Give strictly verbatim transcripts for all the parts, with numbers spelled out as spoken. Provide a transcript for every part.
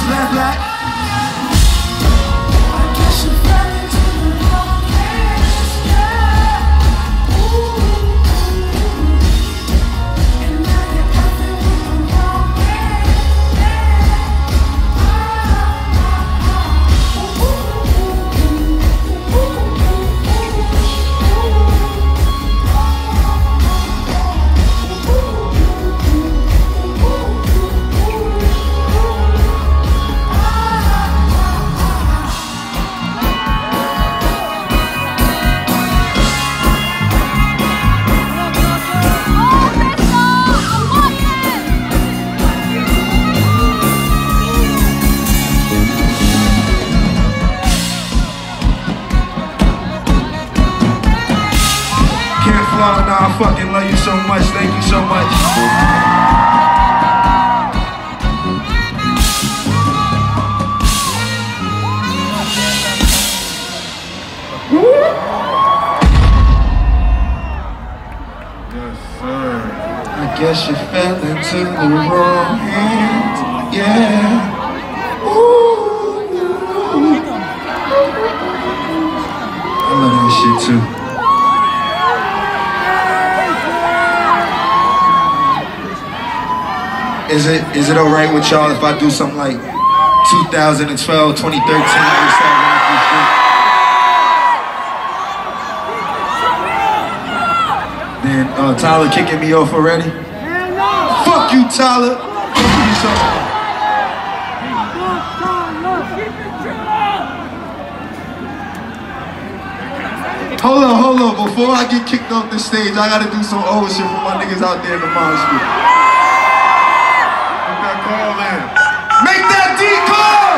Black Black. Nah, I fucking love you so much. Thank you so much. Yes, sir. I guess you fell into the wrong hands. Yeah. Ooh. I love that shit too. Is it is it alright with y'all if I do something like two thousand twelve, twenty thirteen? Then uh, Tyler kicking me off already? Fuck you, Tyler! Fuck you so much. Hold on, hold on. Before I get kicked off the stage, I gotta do some old shit for my niggas out there in the mosh pit. Make that D call!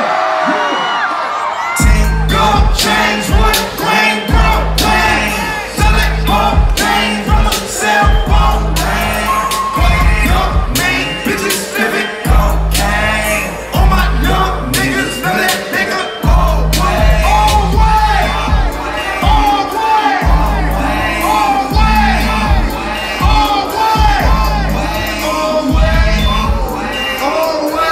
Tingle change with a brain propane. Select whole thing from a cell phone ring. Young main bitches living cocaine. All my young niggas know that nigga all way. All way! All way! All way! All way! All way! All way! All way!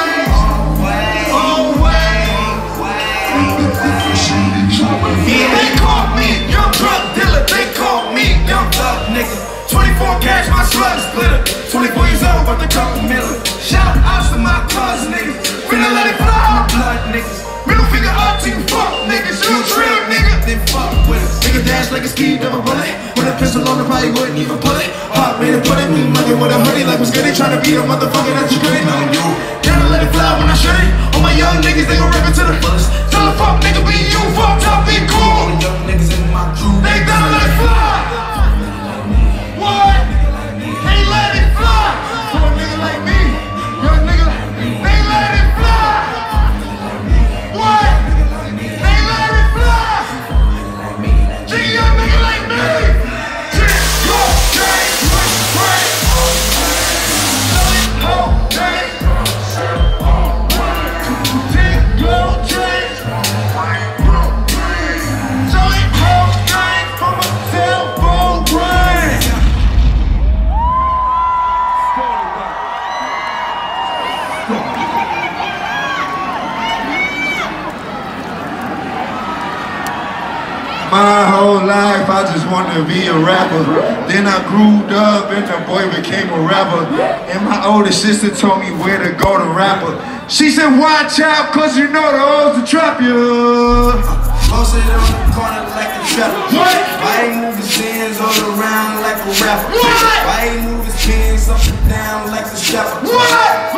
Yeah, they call me young drug dealer, they call me young thug nigga. twenty-four cash, my slug splitter. twenty-four years old, but the couple miller. Shout out to my cuz niggas. Finna let it fly, my blood niggas. Middle finger up to you fuck niggas. You trill nigga, then fuck with us. Nigga dash like a ski double bullet. With a pistol on the probably wouldn't even pull it. Hot man and put it, me money with a hoodie like was good. They tryna beat a motherfucker that you couldn't know you. Gotta let it fly when I shoot it. All my young niggas, they gon' rip it to the fullest. Tell the fuck nigga be you, fuck top, be cool. All the young niggas in my crew, they gotta let it fly. What? They let it fly. For a nigga like me, young nigga, they let it fly. What? They let it fly. G young nigga like me. Your game was great. Whole day. Take your train. So it whole game from a cell phone ring. My whole life I just wanted to be a rapper. Then I grew up and the boy became a rapper. And my older sister told me where to go to rapper. She said watch out cause you know the hoes will trap you. Posted on the corner like a trapper. What? Why he move his hands all around like a rapper? What? Why he move his hands up and down like a strapper? What?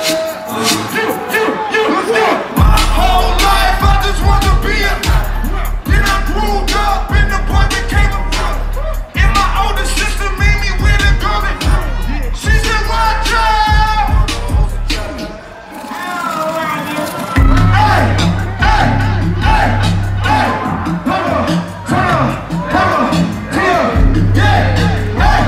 My whole life I just want to be a. Then I grew up and the boy became a rapper. And my older sister made me wear the garment. She said watch out. Hey, hey, hey, hey. Hold on, hold on, hold on, hold on. Yeah, hey,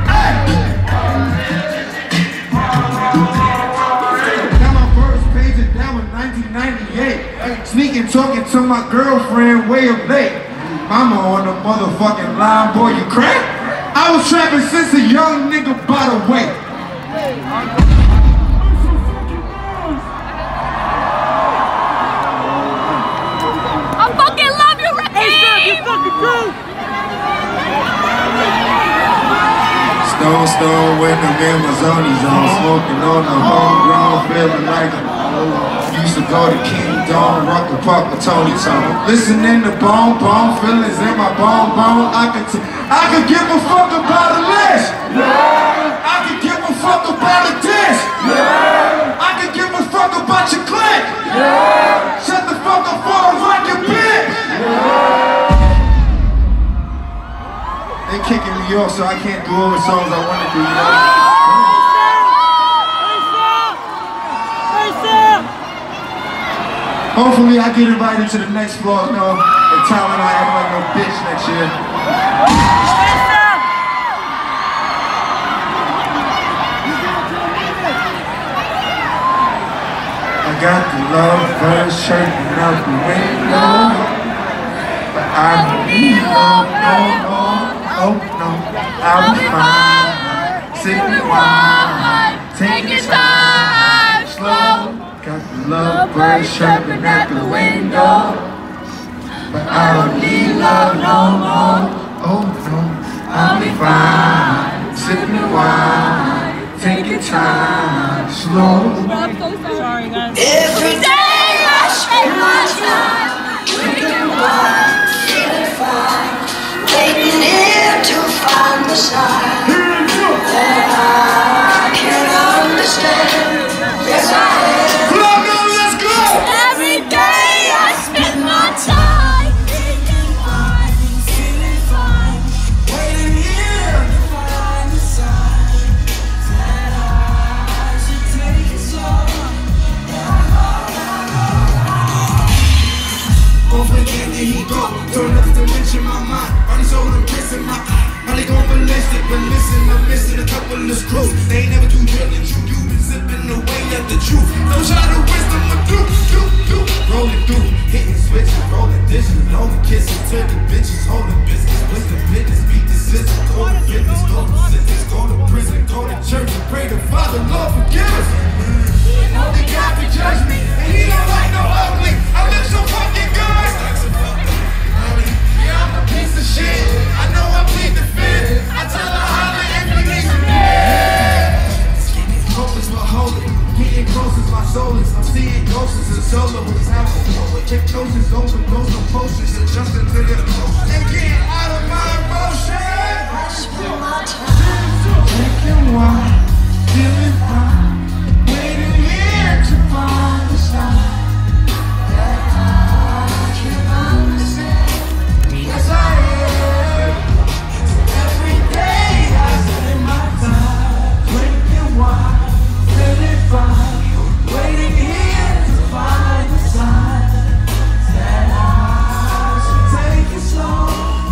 hey. Got my first page and that was nineteen ninety-eight. Sneaking talking to my girlfriend way up late. Mama on the motherfucking line, boy, you crack? I was trapping since a young nigga, by the way. Stone, stone, when I'm in my zone, zone, smoking on the homegrown, feeling like a used to go to King Dawn, rock the park with Tony Tone. Listening to bone, bone, feelings in my bone, bone. I could, t I could give a fuck about a list. Yeah. I could give a fuck about a dish. Yeah. I could give a fuck about your clique. Yeah. Shut the fuck up for a rocket bitch. Yeah. They kicking New York, so I can't do all the songs I want to do, you know? Hopefully I get invited to the next floor, you know, and Tyler and I act like no bitch next year. I got the love first shaking out the window, but I don't need love, no, no, oh no, I'll be fine, sipping wine, taking time, slow. Got the love bird chirping at the window, but I don't need love no more. Oh no, I'll be fine, sipping wine, taking time, slow. Sorry guys. Every day I spend my time drinking wine, feeling fine, waiting here to find the sign that I can't understand. Yes, I am. Every day I spend my time drinking wine, feeling fine, waiting here to find the sign that I should take it slow. Overhead, there he go. Turn up the dimension, my mind. Body, soul, and piss in my eye. Probably going ballistic, but listen, I'm missing a couple of screws. They ain't never too real and true. You been zipping away at the truth. No shot of wisdom, but do, do, do. Rolling through, hitting switches, rolling dishes, lonely kisses, turning bitches, holding business, wisdom, business, beat the system, go to fitness, go to sentence, go to prison, go to church and pray to Father, Lord, forgive us. Only God can judge me, and He don't like no ugly. I look so fucking good. Yeah, I'm a piece of shit. I know I plead the fifth. I tell her holla if you need some dick. Hope is my holy. Getting close as my soul is. I'm seeing ghosts as a solo. It's happening. Hypnosis, overdose, no potions. Adjusting to the emotion. And getting out of my emotion. I spend my time drinking wine, feeling fine, waiting here to find the sign that I can understand. Yes, I am. Every day I spend my time drinking wine, feeling fine, waiting here to find the sign that I should take it slow.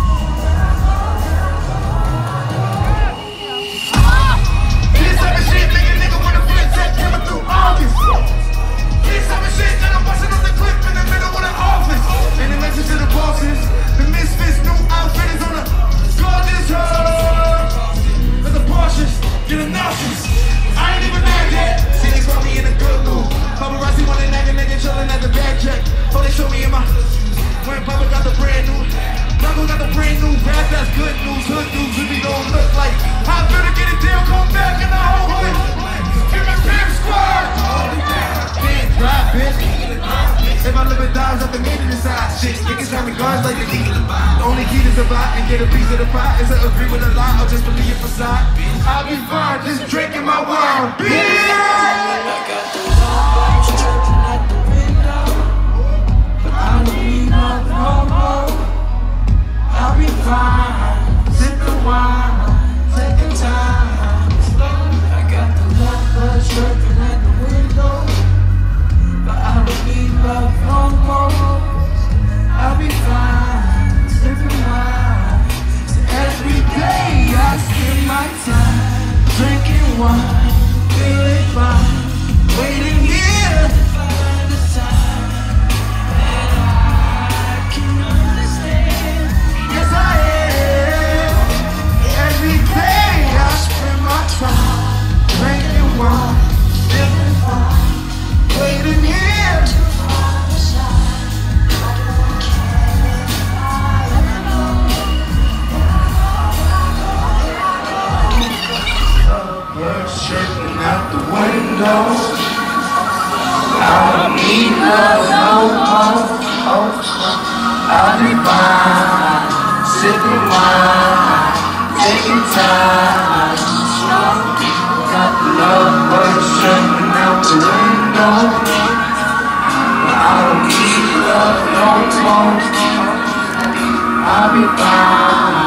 This type of shit make a nigga wanna flip that coming through August. This type of shit that I'm busting on the clip in the middle of the office. And the message to the bosses, the misfits, new outfit is on the gorgeous hood. But the Porsches get a nauseous. I ain't even mad yet. See, they call me in a good mood. Paparazzi wanna nag a nigga chillin' at the back check. Oh, they show me in my when Papa got the brand new. Rocco got the brand new rap, that's good news. Hood news, we be gon' look like. I better get a deal, come back in the whole hood. Get my pimp squad. Can't drive, bitch. If I live in dimes, I can meet it inside. Shit, niggas got me guns like the league. The only key to survive and get a piece of the pie is to agree with a lie or just believe your facade. I'll be fine, just drinking my wine, bitch. I got the love chirping at the window, but I don't need love no more. I'll be fine, sipping wine, taking time, slow. I got the love bird chirping at the window, but I don't need love no more. I'll be fine, sipping wine. Every day I spend my time drinking wine, feeling fine, waiting here to find the sign that I can understand. I'll be fine, sipping wine, taking time. Got the love birds jumping out the window. I don't need love no more. I'll be fine.